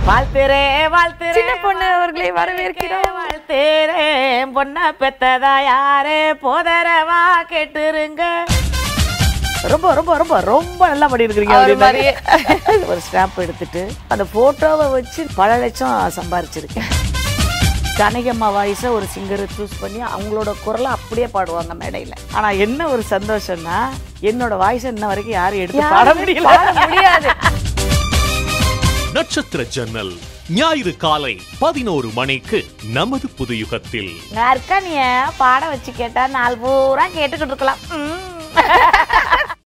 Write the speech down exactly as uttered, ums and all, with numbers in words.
வாழ்த்துறே வாழ்த்துறே சின்ன பொண்ணு அவர்களை வரவேற்கிறோம். வாழ்த்துறே பொண்ண பெத்ததா யாரே போதரவா கேட்டுருங்க. ரொம்ப ரொம்ப ரொம்ப ரொம்ப நல்லா பண்ணிருக்கீங்க. ஒரு ஸ்டாம்ப் எடுத்துட்டு அந்த போட்டோவை வச்சு பல லட்சம் சம்பாரிச்சிருக்கேன். கனகம்மா வாய்ஸை ஒரு சிங்கரை சூஸ் பண்ணி அவங்களோட குரலை அப்படியே பாடுவாங்க மேடையில். ஆனால் என்ன ஒரு சந்தோஷம்னா என்னோட வாய்ஸை இன்ன வரைக்கும் யாரும் எடுத்து பாட முடியல முடியாது. நட்சத்திர ஜன்னல் ஞாயிறு காலை பதினோரு மணிக்கு நமது புதுயுகத்தில். நீ பாட வச்சு கேட்டா நாலு பூரா கேட்டுக்கிட்டு இருக்கலாம்.